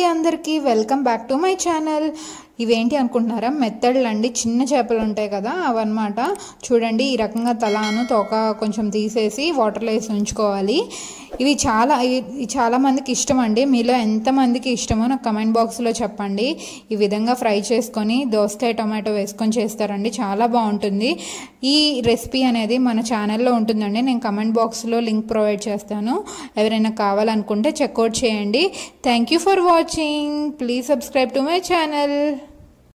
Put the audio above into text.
అందరికీ welcome back to my channel. ఇవేంటి అనుకుంటున్నారా? మెత్తడ్లు అండి, చిన్న చేపలు ఉంటాయి కదా అవన్నమాట। చూడండి, ఈ రకంగా తలాను తోక కొంచెం తీసేసి వాటర్లో వేసి ఉంచుకోవాలి। ఇవి చాలా మందికి ఇష్టం అండి। మీలో ఎంతమందికి ఇష్టమో నాకు కమెంట్ బాక్స్లో చెప్పండి। ఈ విధంగా ఫ్రై చేసుకొని దోసకాయ టొమాటో వేసుకొని చేస్తారండి, చాలా బాగుంటుంది। ఈ రెసిపీ అనేది మన ఛానల్లో ఉంటుందండి, నేను కమెంట్ బాక్స్లో లింక్ ప్రొవైడ్ చేస్తాను, ఎవరైనా కావాలనుకుంటే చెక్అవుట్ చేయండి। Thank you for watching, please subscribe to my channel.